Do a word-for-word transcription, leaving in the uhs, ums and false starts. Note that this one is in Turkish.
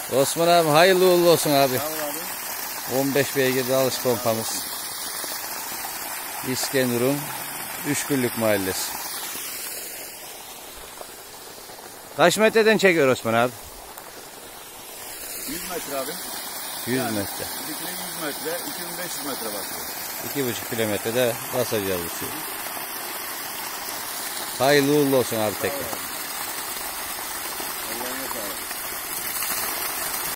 Osman abi hayırlı uğurlu olsun abi. Sağ ol abi. on beş beygirli alış pompamız. İskenderun Üçgüllük Mahallesi. Kaç metreden çekiyor Osman abi? yüz metre abi. yüz Yani metre. Dikine yüz metre, iki bin beş yüz metre basıyor. iki buçuk kilometrede basacağız bu suyu. Hayırlı uğurlu olsun abi tekrar.